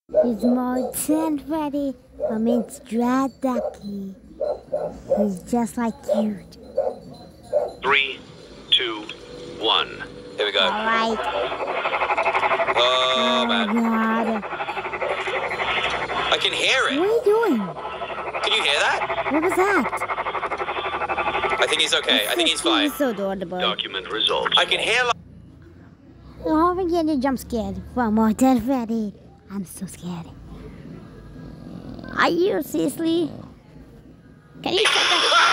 He's more than Freddy. I mean, Strad Ducky. He's just like you. 3, 2, 1. Here we go. Alright. Oh, man. God. I can hear What it. are you doing? Can you hear that? What was that? I think he's okay. I think he's fine. He's so adorable. Document results. I can hear like... Oh, I'm getting jump scared from more than Freddy. I'm so scared. Are you seriously? Can you shut the...